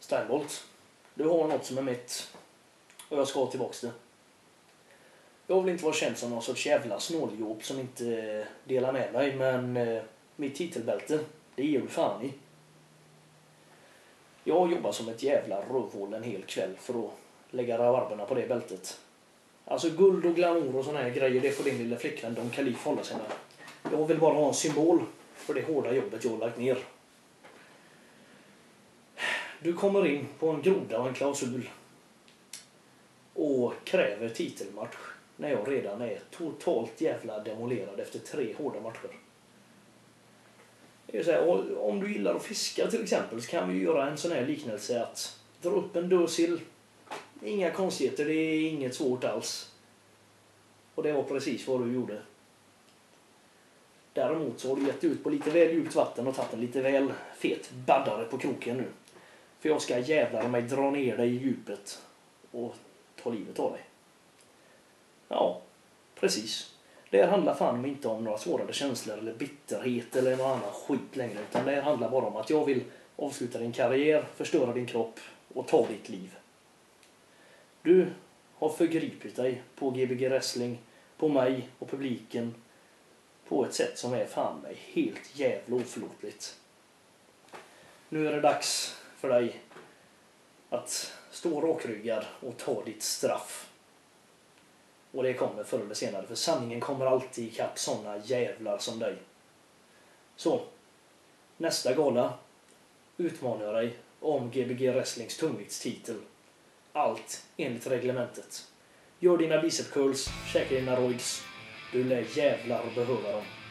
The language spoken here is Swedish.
Steinbolt, du har något som är mitt och jag ska ha tillbaka det. Jag vill inte vara känd som någon sorts jävla snåljåp som inte delar med mig, men mitt titelbälte, det ger du fan i. Jag jobbar som ett jävla rövhål en hel kväll för att lägga rabarberna på det bältet. Alltså guld och glamour och såna här grejer, det får din lilla flickvän Don Kalif hålla sig med. Jag vill bara ha en symbol för det hårda jobbet jag har lagt ner. Du kommer in på en groda och en klausul och kräver titelmatch när jag redan är totalt jävla demolerad efter 3 hårda matcher. Det är så här, om du gillar att fiska till exempel så kan vi göra en sån här liknelse att dra upp en dödsill. Inga konstigheter, det är inget svårt alls. Och det var precis vad du gjorde. Däremot så har du gett ut på lite väl djupt vatten och tagit en lite väl fet baddare på kroken nu. För jag ska jävlar mig dra ner dig i djupet och ta livet av dig. Ja, precis. Det handlar fan inte om några svårare känslor eller bitterhet eller någon annan skit längre. Utan det handlar bara om att jag vill avsluta din karriär, förstöra din kropp och ta ditt liv. Du har förgripit dig på Gbg Wrestling, på mig och publiken på ett sätt som är fan mig helt jävla oförlåtligt. Nu är det dags för dig att stå rakryggad och ta ditt straff. Och det kommer förr eller senare, för sanningen kommer alltid ikapp såna jävlar som dig. Så, nästa gala utmanar jag dig om Gbg Wrestlings tungviktstitel. Allt enligt reglementet. Gör dina bicep curls, käka dina roids. Du lär jävlar behöva dem.